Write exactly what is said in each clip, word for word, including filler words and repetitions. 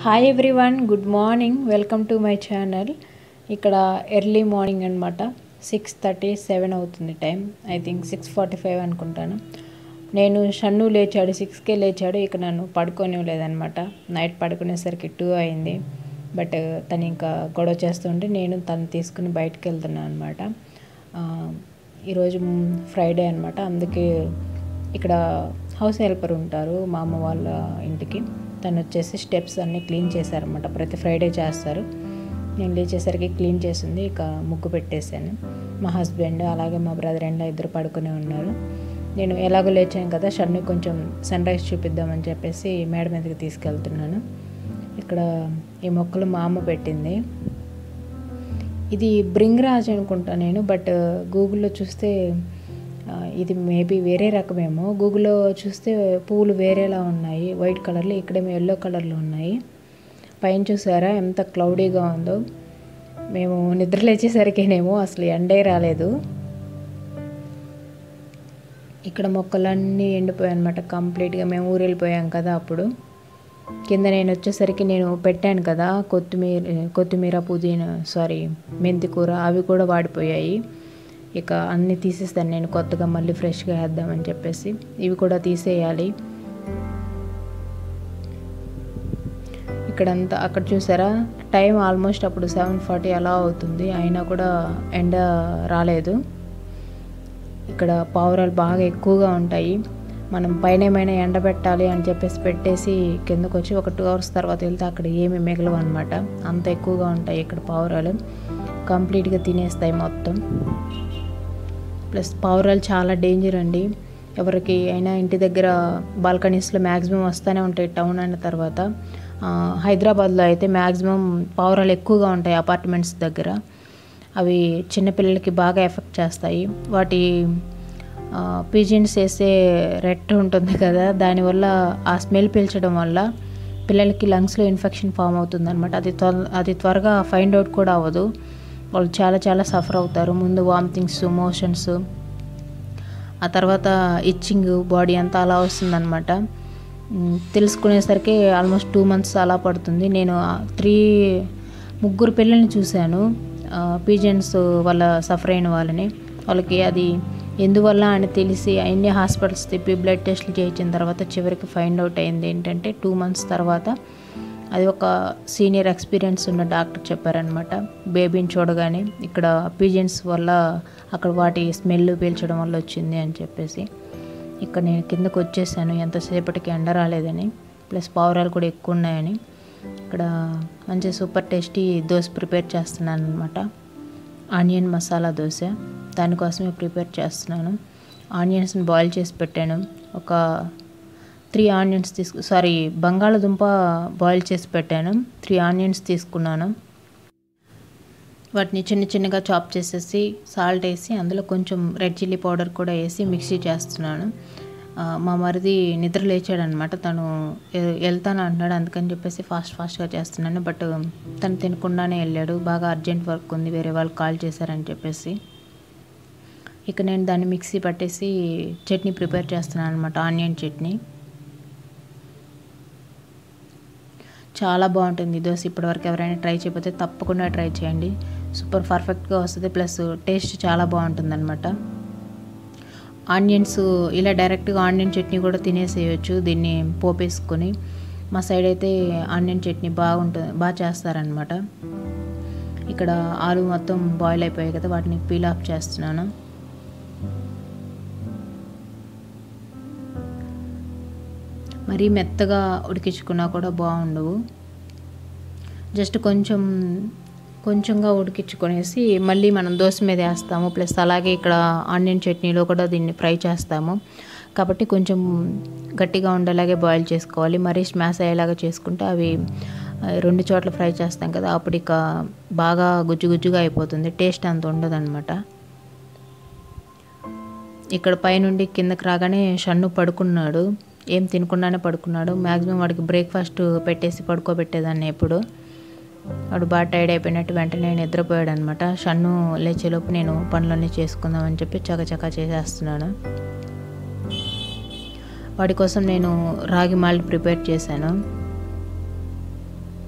Hi everyone, good morning. Welcome to my channel. ఇక్కడ early morning అనమాట. Six thirty seven అవుతుంది time. I think six forty five అనుకుంటాను. నేను షన్ను లేచాడు, సిక్స్కే లేచాడు. ఇక నన్ను పడుకోనివ్వలేదనమాట. నైట్ పడుకునేసరికి టూ అయింది. బట్ తను ఇంకా గొడవ చేస్తుంటే నేను తను తీసుకుని బయటకు వెళ్తున్నాను అనమాట. ఈరోజు ఫ్రైడే అనమాట. అందుకే ఇక్కడ హౌస్ హెల్పర్ ఉంటారు మా అమ్మ వాళ్ళ ఇంటికి. తను వచ్చేసి స్టెప్స్ అన్నీ క్లీన్ చేశారనమాట. ప్రతి ఫ్రైడే చేస్తారు. నేను లేచేసరికి క్లీన్ చేసింది. ఇక ముగ్గు పెట్టేశాను. మా హస్బెండ్ అలాగే మా బ్రదర్ అండ్ ఇద్దరు పడుకునే ఉన్నారు. నేను ఎలాగో లేచాను కదా, షన్ను కొంచెం సన్ రైజ్ చూపిద్దామని చెప్పేసి మేడ మీదకి తీసుకెళ్తున్నాను. ఇక్కడ ఈ మొక్కలు మా అమ్మ పెట్టింది. ఇది బ్రింగ్రాజ్ అనుకుంటా నేను, బట్ గూగుల్లో చూస్తే ఇది మేబీ వేరే రకమేమో. గూగుల్లో చూస్తే పువ్వులు వేరేలా ఉన్నాయి, వైట్ కలర్లో. ఇక్కడేమో ఎల్లో కలర్లో ఉన్నాయి. పైన చూసారా ఎంత క్లౌడీగా ఉందో. మేము నిద్ర లేచేసరికేనేమో అసలు ఎండే రాలేదు. ఇక్కడ మొక్కలన్నీ ఎండిపోయాయి అనమాట కంప్లీట్గా. మేము ఊరు వెళ్ళిపోయాం కదా అప్పుడు. కింద నేను వచ్చేసరికి నేను పెట్టాను కదా కొత్తిమీర కొత్తిమీర పుదీనా సారీ మెంతి కూర, అవి కూడా వాడిపోయాయి. ఇక అన్నీ తీసేస్తాను నేను, కొత్తగా మళ్ళీ ఫ్రెష్గా వేద్దామని చెప్పేసి. ఇవి కూడా తీసేయాలి. ఇక్కడంతా అక్కడ చూసారా టైం ఆల్మోస్ట్ అప్పుడు సెవెన్ ఫార్టీ అలా అవుతుంది, అయినా కూడా ఎండ రాలేదు. ఇక్కడ పావురాలు బాగా ఎక్కువగా ఉంటాయి. మనం పైన ఏమైనా ఎండ పెట్టాలి అని చెప్పేసి పెట్టేసి కిందకు వచ్చి ఒక టూ అవర్స్ తర్వాత వెళ్తే అక్కడ ఏమి మిగలవు అనమాట. అంత ఎక్కువగా ఉంటాయి ఇక్కడ పావురాలు. కంప్లీట్గా తినేస్తాయి మొత్తం. ప్లస్ పావురాలు చాలా డేంజర్ అండి. ఎవరికి అయినా ఇంటి దగ్గర బాల్కనీస్లో మ్యాక్సిమం వస్తూనే ఉంటాయి టౌన్ అయిన తర్వాత. హైదరాబాద్లో అయితే మ్యాక్సిమం పావురాలు ఎక్కువగా ఉంటాయి అపార్ట్మెంట్స్ దగ్గర. అవి చిన్నపిల్లలకి బాగా ఎఫెక్ట్ చేస్తాయి. వాటి పిజిన్స్ వేసే రెట్ ఉంటుంది కదా, దానివల్ల ఆ స్మెల్ పీల్చడం వల్ల పిల్లలకి లంగ్స్లో ఇన్ఫెక్షన్ ఫామ్ అవుతుంది అనమాట. అది త్వర అది త్వరగా ఫైండ్ అవుట్ కూడా అవ్వదు. వాళ్ళు చాలా చాలా సఫర్ అవుతారు. ముందు వామిటింగ్స్, మోషన్స్, ఆ తర్వాత ఇచ్చింగ్, బాడీ అంతా అలా వస్తుందన్నమాట. తెలుసుకునేసరికి ఆల్మోస్ట్ టూ మంత్స్ అలా పడుతుంది. నేను త్రీ ముగ్గురు పిల్లల్ని చూశాను, పీజన్స్ వల్ల సఫర్ అయిన వాళ్ళని. వాళ్ళకి అది ఎందువల్ల అని తెలిసి అన్ని హాస్పిటల్స్ తిప్పి బ్లడ్ టెస్ట్లు చేయించిన తర్వాత చివరికి ఫైండ్ అవుట్ అయింది ఏంటంటే టూ మంత్స్ తర్వాత అది ఒక సీనియర్ ఎక్స్పీరియన్స్ ఉన్న డాక్టర్ చెప్పారనమాట. బేబీని చూడగానే ఇక్కడ పీజన్స్ వల్ల అక్కడ వాటి స్మెల్ పీల్చడం వల్ల వచ్చింది అని చెప్పేసి. ఇక్కడ నేను కిందకు వచ్చేసాను ఎంతసేపటికి ఎండ రాలేదని, ప్లస్ పావురాలు కూడా ఎక్కువ ఉన్నాయని. ఇక్కడ మంచి సూపర్ టేస్టీ దోశ ప్రిపేర్ చేస్తున్నాను అనమాట. ఆనియన్ మసాలా దోశ, దానికోసమే ప్రిపేర్ చేస్తున్నాను. ఆనియన్స్ని బాయిల్ చేసి పెట్టాను. ఒక త్రీ ఆనియన్స్ తీసుకు సారీ బంగాళదుంప బాయిల్ చేసి పెట్టాను. త్రీ ఆనియన్స్ తీసుకున్నాను. వాటిని చిన్న చిన్నగా చాప్ చేసేసి సాల్ట్ వేసి అందులో కొంచెం రెడ్ చిల్లీ పౌడర్ కూడా వేసి మిక్సీ చేస్తున్నాను. మా మరిది నిద్ర లేచాడనమాట. తను వెళ్తాను అంటున్నాడు, అందుకని చెప్పేసి ఫాస్ట్ ఫాస్ట్గా చేస్తున్నాను. బట్ తను తినకుండానే వెళ్ళాడు. బాగా అర్జెంట్ వర్క్ ఉంది, వేరే వాళ్ళు కాల్ చేశారని చెప్పేసి. ఇక నేను దాన్ని మిక్సీ పట్టేసి చట్నీ ప్రిపేర్ చేస్తున్నాను అనమాట, ఆనియన్ చట్నీ. చాలా బాగుంటుంది దోశ. ఇప్పటివరకు ఎవరైనా ట్రై చేయకపోతే తప్పకుండా ట్రై చేయండి. సూపర్ పర్ఫెక్ట్గా వస్తుంది, ప్లస్ టేస్ట్ చాలా బాగుంటుంది అనమాట. ఆనియన్స్ ఇలా డైరెక్ట్గా ఆనియన్ చట్నీ కూడా తినేసేయచ్చు, దీన్ని పోపేసుకొని. మా సైడ్ అయితే ఆనియన్ చట్నీ బాగుంటుంది, బాగా చేస్తారనమాట. ఇక్కడ ఆలు మొత్తం బాయిల్ అయిపోయాయి కదా, వాటిని పీల్ ఆఫ్ చేస్తున్నాను. మరీ మెత్తగా ఉడికించుకున్నా కూడా బాగుండవు. జస్ట్ కొంచెం కొంచెంగా ఉడికించుకొనేసి మళ్ళీ మనం దోశ మీద వేస్తాము. ప్లస్ అలాగే ఇక్కడ ఆనియన్ చట్నీలో కూడా దీన్ని ఫ్రై చేస్తాము కాబట్టి కొంచెం గట్టిగా ఉండేలాగే బాయిల్ చేసుకోవాలి. మరీ స్మాష్ అయ్యేలాగా చేసుకుంటే అవి రెండు చోట్ల ఫ్రై చేస్తాం కదా, అప్పుడు ఇక బాగా గుజ్జు గుజ్జుగా అయిపోతుంది, టేస్ట్ అంత ఉండదన్నమాట. ఇక్కడ పైనుండి కిందకి రాగానే షన్ను పడుకున్నాడు. ఏం తినకుండానే పడుకున్నాడు. మ్యాక్సిమం వాడికి బ్రేక్ఫాస్ట్ పెట్టేసి పడుకోబెట్టేదాన్ని ఎప్పుడు. వాడు బాగా టైర్డ్ అయిపోయినట్టు వెంటనే నిద్రపోయాడు అనమాట. షన్ను లేచేలోపు నేను పనులన్నీ చేసుకుందామని చెప్పి చకచకా చేసేస్తున్నాను. వాడి కోసం నేను రాగి మాల్ట్ ప్రిపేర్ చేశాను.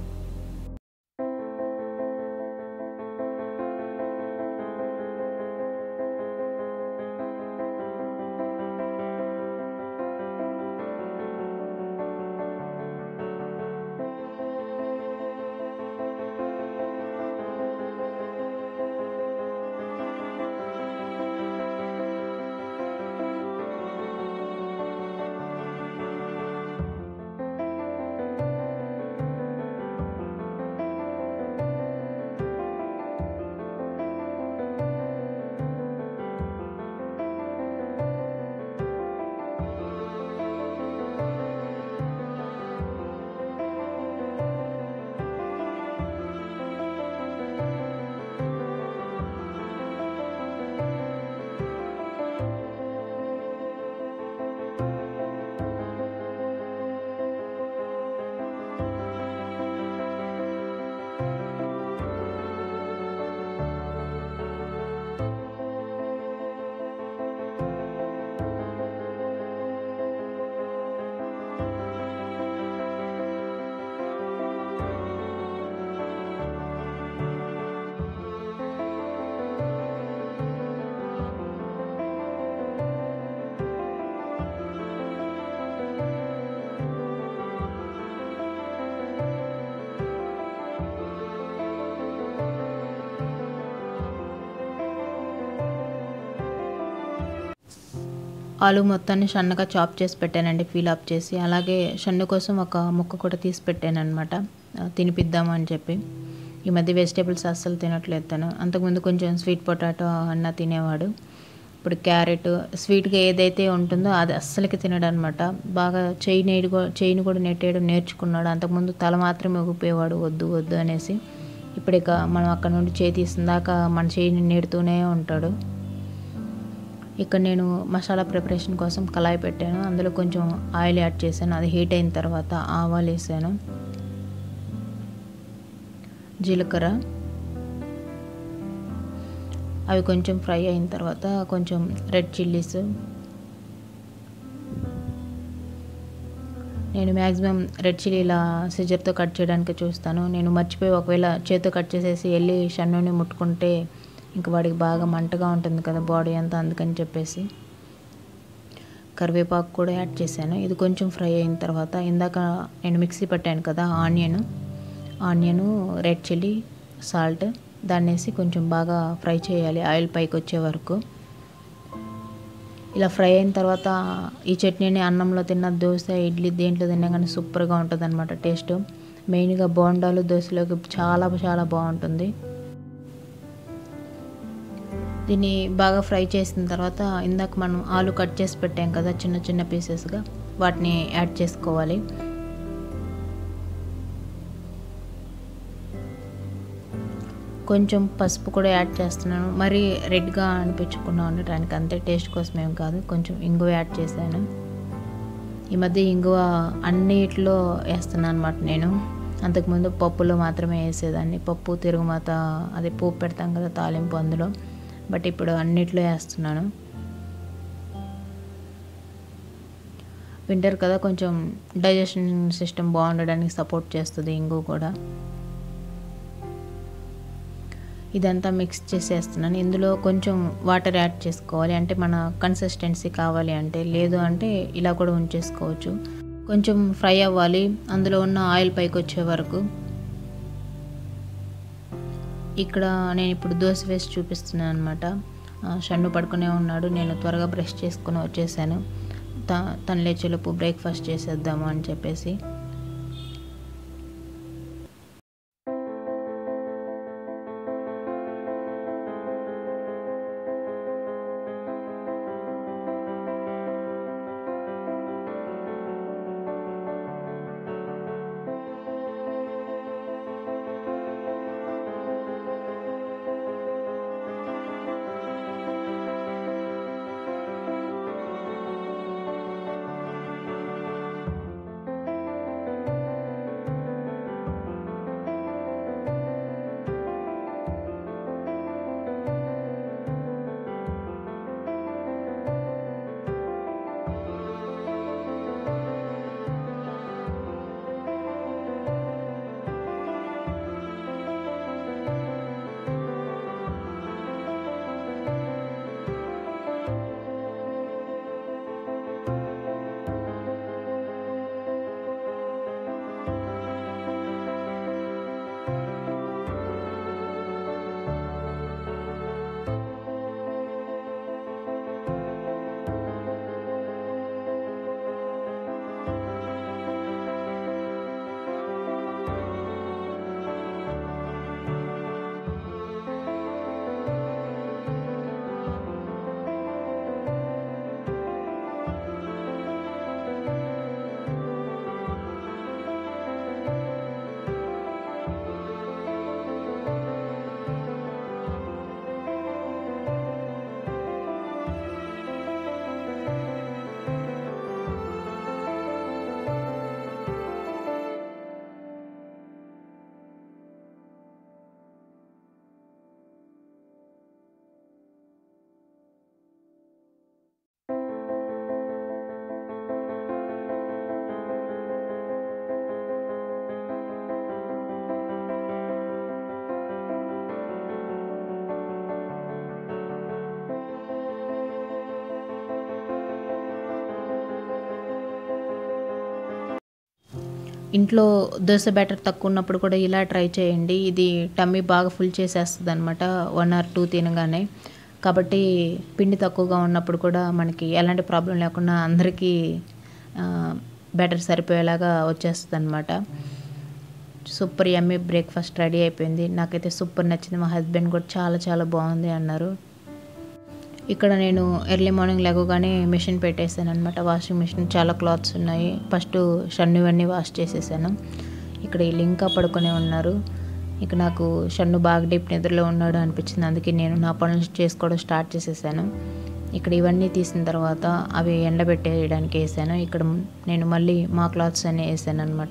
ఆలు మొత్తాన్ని సన్నగా చాప్ చేసి పెట్టానండి, ఫీల్ అప్ చేసి. అలాగే షన్ను కోసం ఒక ముక్క కూడా తీసి పెట్టాను అనమాట, తినిపిద్దాము అని చెప్పి. ఈ మధ్య వెజిటేబుల్స్ అస్సలు తినట్లేదు తను. అంతకుముందు కొంచెం స్వీట్ పొటాటో అన్న తినేవాడు. ఇప్పుడు క్యారెట్ స్వీట్గా ఏదైతే ఉంటుందో అది అస్సలకి తినడు అనమాట. బాగా చేయి నేడు చేయిని కూడా నెట్టేయడం నేర్చుకున్నాడు. అంతకుముందు తల మాత్రమే ఊపేవాడు వద్దు వద్దు అనేసి. ఇప్పుడు ఇక మనం అక్కడ నుండి చేయి తీసిందాక మన చేయిని నెడుతూనే ఉంటాడు. ఇక్కడ నేను మసాలా ప్రిపరేషన్ కోసం కళాయి పెట్టాను. అందులో కొంచెం ఆయిల్ యాడ్ చేశాను. అది హీట్ అయిన తర్వాత ఆవాలు వేసాను, జీలకర్ర. అవి కొంచెం ఫ్రై అయిన తర్వాత కొంచెం రెడ్ చిల్లీస్. నేను మ్యాక్సిమం రెడ్ చిల్లీ ఇలా సిజర్తో కట్ చేయడానికి చూస్తాను. నేను మర్చిపోయి ఒకవేళ చేతితో కట్ చేసేసి వెళ్ళి షన్నుని ముట్టుకుంటే ఇంకా వాడికి బాగా మంటగా ఉంటుంది కదా బాడీ అంతా, అందుకని చెప్పేసి. కరివేపాకు కూడా యాడ్ చేశాను. ఇది కొంచెం ఫ్రై అయిన తర్వాత ఇందాక నేను మిక్సీ పట్టాను కదా onion onion red chilli, salt, దాన్ని వేసి కొంచెం బాగా ఫ్రై చేయాలి ఆయిల్ పైకి వచ్చే వరకు. ఇలా ఫ్రై అయిన తర్వాత ఈ చట్నీని అన్నంలో తిన్న, దోశ, ఇడ్లీ దేంట్లో తిన్నా కానీ సూపర్గా ఉంటుంది అనమాట టేస్ట్. మెయిన్గా బోండాలు, దోశలోకి చాలా చాలా బాగుంటుంది. దీన్ని బాగా ఫ్రై చేసిన తర్వాత ఇందాక మనం ఆలు కట్ చేసి పెట్టాం కదా చిన్న చిన్న పీసెస్గా, వాటిని యాడ్ చేసుకోవాలి. కొంచెం పసుపు కూడా యాడ్ చేస్తున్నాను, మరీ రెడ్గా అనిపించకుండా ఉండటానికి, అంతే, టేస్ట్ కోసం ఏం కాదు. కొంచెం ఇంగువ యాడ్ చేశాను. ఈ మధ్య ఇంగువ అన్నిట్లో వేస్తున్నాను అనమాట నేను. అంతకుముందు పప్పులో మాత్రమే వేసేదాన్ని, పప్పు, తిరుగుమాత, అది పోపు పెడతాం కదా తాలింపు, అందులో. బట్ ఇప్పుడు అన్నిట్లో వేస్తున్నాను. వింటర్ కదా, కొంచెం డైజెషన్ సిస్టమ్ బాగుండడానికి సపోర్ట్ చేస్తుంది ఇంగు కూడా. ఇదంతా మిక్స్ చేసేస్తున్నాను. ఇందులో కొంచెం వాటర్ యాడ్ చేసుకోవాలి, అంటే మన కన్సిస్టెన్సీ కావాలి అంటే. లేదు అంటే ఇలా కూడా ఉంచేసుకోవచ్చు. కొంచెం ఫ్రై అవ్వాలి అందులో ఉన్న ఆయిల్ పైకి వచ్చే వరకు. ఇక్కడ నేను ఇప్పుడు దోశ వేసి చూపిస్తున్నాను అనమాట. షన్ను పడుకునే ఉన్నాడు, నేను త్వరగా బ్రష్ చేసుకుని వచ్చేసాను. త తను లేచేలోపు బ్రేక్ఫాస్ట్ చేసేద్దాము అని చెప్పేసి. ఇంట్లో దోశ బ్యాటర్ తక్కువ ఉన్నప్పుడు కూడా ఇలా ట్రై చేయండి. ఇది టమ్మీ బాగా ఫుల్ చేసేస్తుంది అనమాట వన్ ఆర్ టూ తినగానే. కాబట్టి పిండి తక్కువగా ఉన్నప్పుడు కూడా మనకి ఎలాంటి ప్రాబ్లం లేకుండా అందరికీ బ్యాటర్ సరిపోయేలాగా వచ్చేస్తుంది అనమాట. సూపర్ యమ్మీ బ్రేక్ఫాస్ట్ రెడీ అయిపోయింది. నాకైతే సూపర్ నచ్చింది. మా హస్బెండ్ కూడా చాలా చాలా బాగుంది అన్నారు. ఇక్కడ నేను ఎర్లీ మార్నింగ్ లేవగానే మిషన్ పెట్టేసాను అనమాట. వాషింగ్ మిషన్ చాలా క్లాత్స్ ఉన్నాయి. ఫస్ట్ షన్ను ఇవన్నీ వాష్ చేసేసాను. ఇక్కడ వీళ్ళు ఇంకా పడుకొని ఉన్నారు. ఇక నాకు షన్ను బాగా డీప్ నిద్రలో ఉన్నాడు అనిపించింది. అందుకే నేను నా పనులు చేసుకోవడం స్టార్ట్ చేసేసాను. ఇక్కడ ఇవన్నీ తీసిన తర్వాత అవి ఎండబెట్టేయడానికి వేసాను. ఇక్కడ నేను మళ్ళీ మా క్లాత్స్ అన్నీ వేసాను అనమాట.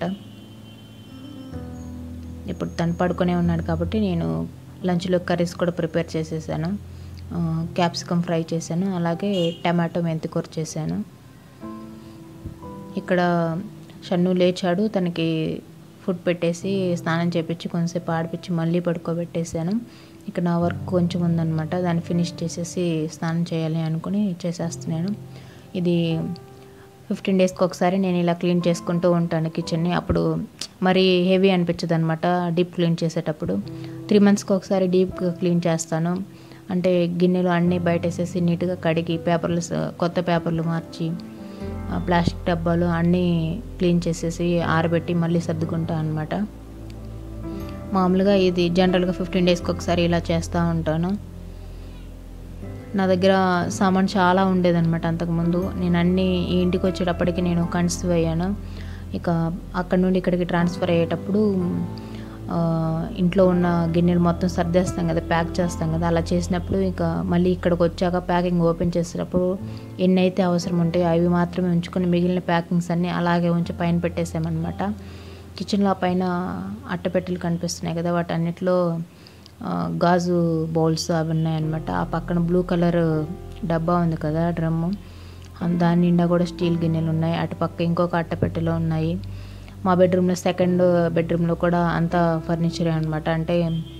ఇప్పుడు తను పడుకునే ఉన్నాడు కాబట్టి నేను లంచ్లో కర్రీస్ కూడా ప్రిపేర్ చేసేసాను. క్యాప్సికమ్ ఫ్రై చేశాను, అలాగే టమాటో మెంతికూర చేశాను. ఇక్కడ షన్ను లేచాడు. తనకి ఫుడ్ పెట్టేసి స్నానం చేపించి కొంచెంసేపు ఆడిపించి మళ్ళీ పడుకోబెట్టేసాను. ఇక్కడ నా వర్క్ కొంచెం ఉందన్నమాట. దాన్ని ఫినిష్ చేసేసి స్నానం చేయాలి అనుకుని చేసేస్తున్నాను. ఇది ఫిఫ్టీన్ డేస్కి ఒకసారి నేను ఇలా క్లీన్ చేసుకుంటూ ఉంటాను కిచెన్ని. అప్పుడు మరీ హెవీ అనిపించదు అనమాట డీప్ క్లీన్ చేసేటప్పుడు. త్రీ మంత్స్కి ఒకసారి డీప్గా క్లీన్ చేస్తాను. అంటే గిన్నెలు అన్నీ బయట వేసేసి నీట్గా కడిగి పేపర్లు కొత్త పేపర్లు మార్చి ప్లాస్టిక్ డబ్బాలు అన్నీ క్లీన్ చేసేసి ఆరబెట్టి మళ్ళీ సర్దుకుంటాను అనమాట. మామూలుగా ఇది జనరల్గా ఫిఫ్టీన్ డేస్కి ఒకసారి ఇలా చేస్తూ ఉంటాను. నా దగ్గర సామాన్ చాలా ఉండేదన్నమాట అంతకుముందు. నేను అన్నీ ఈ ఇంటికి వచ్చేటప్పటికి నేను కన్సీవ్ అయ్యాను. ఇక అక్కడ నుండి ఇక్కడికి ట్రాన్స్ఫర్ అయ్యేటప్పుడు ఇంట్లో ఉన్న గిన్నెలు మొత్తం సర్దేస్తాం కదా, ప్యాక్ చేస్తాం కదా, అలా చేసినప్పుడు ఇక మళ్ళీ ఇక్కడికి వచ్చాక ప్యాకింగ్ ఓపెన్ చేసేటప్పుడు ఎన్ని అయితే అవసరం ఉంటాయో అవి మాత్రమే ఉంచుకొని మిగిలిన ప్యాకింగ్స్ అన్నీ అలాగే ఉంచి పైన పెట్టేసామన్నమాట. కిచెన్లో పైన అట్టపెట్టెలు కనిపిస్తున్నాయి కదా, వాటన్నిటిలో గాజు బౌల్స్ అవి ఉన్నాయన్నమాట. ఆ పక్కన బ్లూ కలర్ డబ్బా ఉంది కదా డ్రమ్ము, దాని నిండా కూడా స్టీల్ గిన్నెలు ఉన్నాయి. అటు పక్క ఇంకొక అట్టపెట్టెలో ఉన్నాయి. మా బెడ్రూమ్లో సెకండ్ బెడ్రూమ్లో కూడా అంతా ఫర్నిచరే అనమాట. అంటే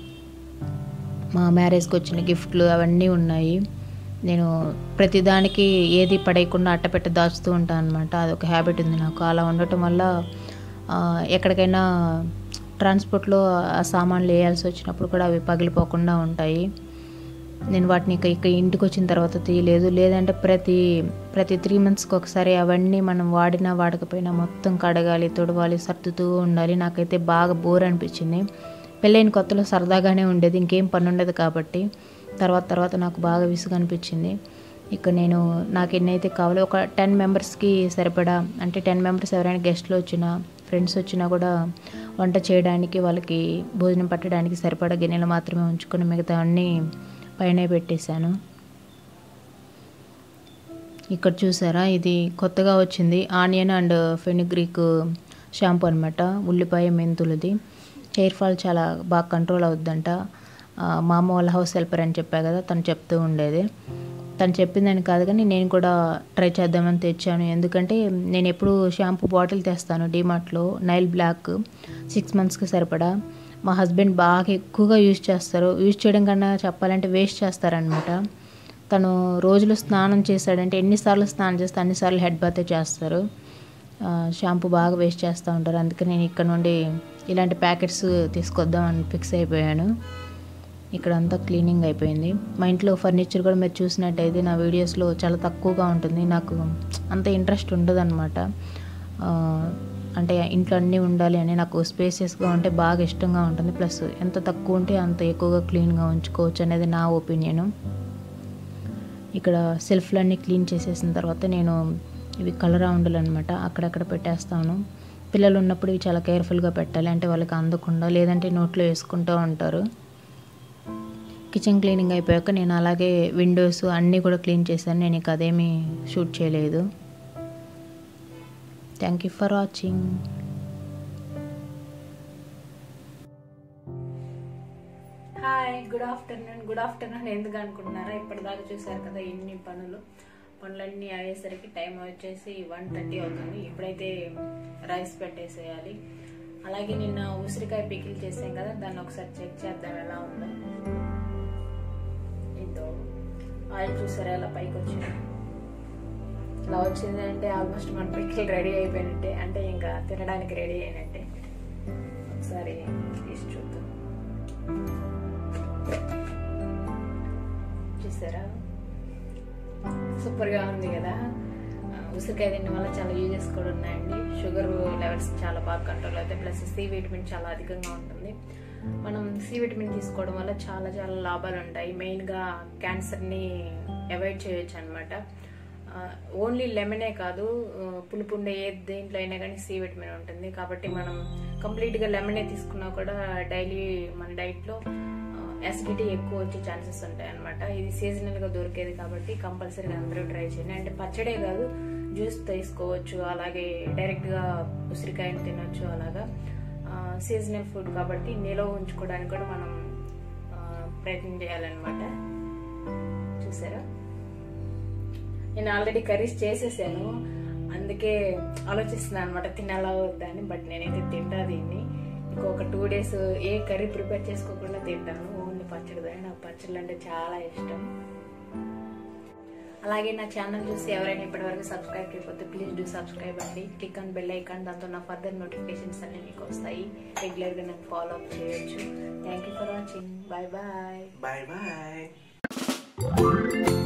మా మ్యారేజ్కి వచ్చిన గిఫ్ట్లు అవన్నీ ఉన్నాయి. నేను ప్రతిదానికి ఏది పడేయకుండా అట్టపెట్ట దాచుతూ ఉంటాను అనమాట. అదొక హ్యాబిట్ ఉంది నాకు. అలా ఉండటం వల్ల ఎక్కడికైనా ట్రాన్స్పోర్ట్లో ఆ సామాన్లు వేయాల్సి వచ్చినప్పుడు కూడా అవి పగిలిపోకుండా ఉంటాయి. నేను వాటిని ఇక ఇక ఇంటికి వచ్చిన తర్వాత తీయలేదు. లేదంటే ప్రతి ప్రతి త్రీ మంత్స్కి ఒకసారి అవన్నీ మనం వాడినా వాడకపోయినా మొత్తం కడగాలి, తుడవాలి, సర్దుతూ ఉండాలి. నాకైతే బాగా బోర్ అనిపించింది. పెళ్ళైన కొత్తలో సరదాగానే ఉండేది, ఇంకేం పని ఉండదు కాబట్టి. తర్వాత తర్వాత నాకు బాగా విసుగు అనిపించింది. ఇక నేను నాకు ఎన్నైతే కావాలో ఒక టెన్ మెంబర్స్కి సరిపడా, అంటే టెన్ మెంబర్స్ ఎవరైనా గెస్ట్లు వచ్చినా ఫ్రెండ్స్ వచ్చినా కూడా వంట చేయడానికి వాళ్ళకి భోజనం పట్టడానికి సరిపడా గిన్నెలు మాత్రమే ఉంచుకొని మిగతా అన్నీ పైన పెట్టేశాను. ఇక్కడ చూసారా, ఇది కొత్తగా వచ్చింది ఆనియన్ అండ్ ఫెనిగ్రీక్ షాంపూ అనమాట. ఉల్లిపాయ మెంతులది. హెయిర్ ఫాల్ చాలా బాగా కంట్రోల్ అవుద్దంట. మా అమ్మ వాళ్ళ హౌస్ హెల్పర్ అని చెప్పా కదా, తను చెప్తూ ఉండేది. తను చెప్పిందని కాదు కానీ నేను కూడా ట్రై చేద్దామని తెచ్చాను. ఎందుకంటే నేను ఎప్పుడు షాంపూ బాటిల్ తెస్తాను డీమార్ట్లో, నైల్ బ్లాక్, సిక్స్ మంత్స్కి సరిపడా. మా హస్బెండ్ బాగా ఎక్కువగా యూజ్ చేస్తారు. యూజ్ చేయడం కన్నా చెప్పాలంటే వేస్ట్ చేస్తారనమాట. తను రోజులో స్నానం చేశాడంటే ఎన్నిసార్లు స్నానం చేస్తే అన్నిసార్లు హెడ్ బాతే చేస్తారు. షాంపూ బాగా వేస్ట్ చేస్తూ ఉంటారు. అందుకే నేను ఇక్కడ నుండి ఇలాంటి ప్యాకెట్స్ తీసుకొద్దామని ఫిక్స్ అయిపోయాను. ఇక్కడ అంతా క్లీనింగ్ అయిపోయింది. మా ఇంట్లో ఫర్నిచర్ కూడా మీరు చూసినట్టయితే నా వీడియోస్లో చాలా తక్కువగా ఉంటుంది. నాకు అంత ఇంట్రెస్ట్ ఉండదు అనమాట. అంటే ఇంట్లో అన్నీ ఉండాలి అని, నాకు స్పేసియస్గా ఉంటే బాగా ఇష్టంగా ఉంటుంది. ప్లస్ ఎంత తక్కువ ఉంటే అంత ఎక్కువగా క్లీన్గా ఉంచుకోవచ్చు అనేది నా ఒపీనియను. ఇక్కడ సెల్ఫ్లన్నీ క్లీన్ చేసేసిన తర్వాత నేను ఇవి కలరా ఉండలు అనమాట అక్కడక్కడ పెట్టేస్తాను. పిల్లలు ఉన్నప్పుడు ఇవి చాలా కేర్ఫుల్గా పెట్టాలి, అంటే వాళ్ళకి అందకుండా, లేదంటే నోట్లో వేసుకుంటూ ఉంటారు. కిచెన్ క్లీనింగ్ అయిపోయాక నేను అలాగే విండోస్ అన్నీ కూడా క్లీన్ చేశాను. నేను ఇక అదేమీ షూట్ చేయలేదు. Thank you for watching. Hi, good afternoon. Good afternoon ఎందుకు అనుకుంటున్నారా? ఇప్పటిదాకా చూసారు కదా ఎన్ని పనులు. పనులన్నీ అయ్యేసరికి టైం వచ్చేసి వన్ థర్టీ అవుతుంది. ఇప్పుడైతే రైస్ పెట్టేసేయాలి. అలాగే నిన్న ఉసిరికాయ పికిల్ చేసాం కదా, దాన్ని ఒకసారి చెక్ చేద్దాం ఎలా ఉందో. ఇదో ఆయిల్ చూసారా ఎలా పైకి వచ్చింది. ఇలా వచ్చింది అంటే ఆల్మోస్ట్ మన పికిల్ రెడీ అయిపోయినట్టే, అంటే ఇంకా తినడానికి రెడీ అయినట్టే. ఒకసారి తీసి చూద్దాం. చూసారా చూసారా సూపర్గా ఉంది కదా. ఉసిరికాయ తినడం వల్ల చాలా యూజెస్ కూడా ఉన్నాయండి. షుగర్ లెవెల్స్ చాలా బాగా కంట్రోల్ అవుతాయి. ప్లస్ సి విటమిన్ చాలా అధికంగా ఉంటుంది. మనం సి విటమిన్ తీసుకోవడం వల్ల చాలా చాలా లాభాలు ఉంటాయి. మెయిన్గా క్యాన్సర్ని అవాయిడ్ చేయొచ్చు అనమాట. ఓన్లీ లెమనే కాదు, పులుపు ఉండే ఏ దేంట్లో అయినా కానీ సి విటమిన్ ఉంటుంది. కాబట్టి మనం కంప్లీట్గా లెమనే తీసుకున్నా కూడా డైలీ మన డైట్లో యాసిడిటీ ఎక్కువ వచ్చే ఛాన్సెస్ ఉంటాయి అనమాట. ఇది సీజనల్గా దొరికేది కాబట్టి కంపల్సరీగా అందరూ ట్రై చేయండి. అంటే పచ్చడే కాదు, జ్యూస్ తీసుకోవచ్చు, అలాగే డైరెక్ట్గా ఉసిరికాయని తినొచ్చు. అలాగా సీజనల్ ఫుడ్ కాబట్టి నిలవ ఉంచుకోవడానికి కూడా మనం ప్రయత్నం చేయాలన్నమాట. చూసారా, నేను ఆల్రెడీ కర్రీస్ చేసేసాను, అందుకే ఆలోచిస్తున్నాను అనమాట తినాలా వద్దా అని. బట్ నేనైతే తింటా దీన్ని. ఇంకొక టూ డేస్ ఏ కర్రీ ప్రిపేర్ చేసుకోకుండా తింటాను, ఓన్లీ పచ్చడి. నాకు పచ్చళ్ళు అంటే చాలా ఇష్టం. అలాగే నా ఛానల్ చూసి ఎవరైనా ఇప్పటివరకు సబ్స్క్రైబ్ చేయకపోతే ప్లీజ్ డూ సబ్స్క్రైబ్ అండి. క్లిక్ ఆన్ బెల్ ఐకాన్, దాంతో నా ఫర్దర్ నోటిఫికేషన్స్ అన్ని మీకు వస్తాయి. రెగ్యులర్గా నాకు ఫాలో అప్ చేయొచ్చు. Thank you for watching. Bye bye. Bye bye.